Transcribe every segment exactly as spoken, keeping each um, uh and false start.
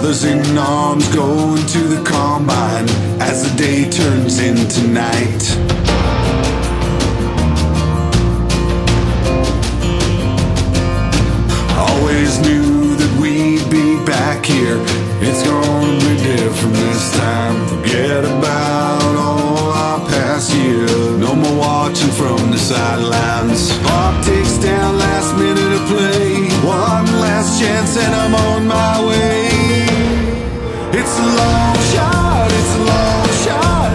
Brothers in arms going to the combine as the day turns into night. Always knew that we'd be back here. It's gonna be different this time. Forget about all our past years. No more watching from the sidelines. Clock ticks down, last minute of play. One last chance and I'm on my way. It's a long shot, it's a long shot.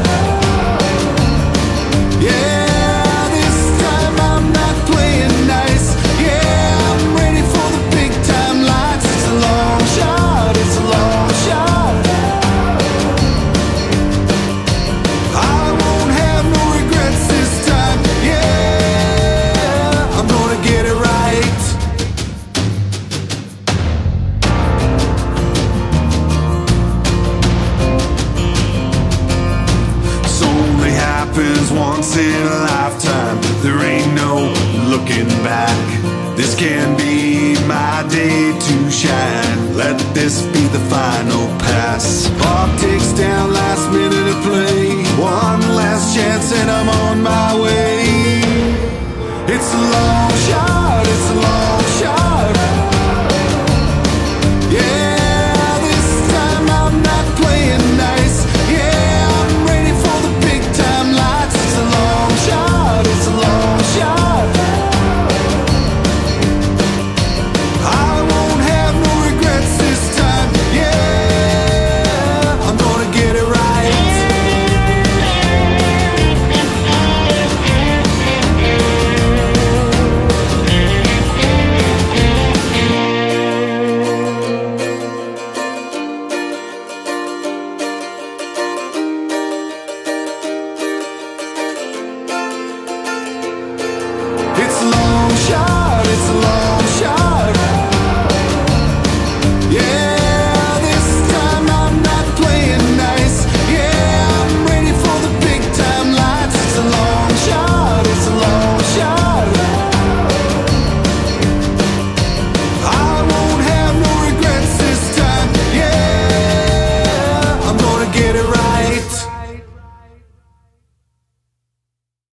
Yeah, this time I'm not playing nice. Yeah, I'm ready for the big time lights. It's a long shot, it's a long shot. I won't have no regrets this time. Yeah, I'm gonna get it right. This only happens once in a lifetime. There ain't no looking back. This can be my day to shine. Let this be the final pass. Clock ticks down, last minute of play. One last chance and I'm on my way. It's a long shot, it's a long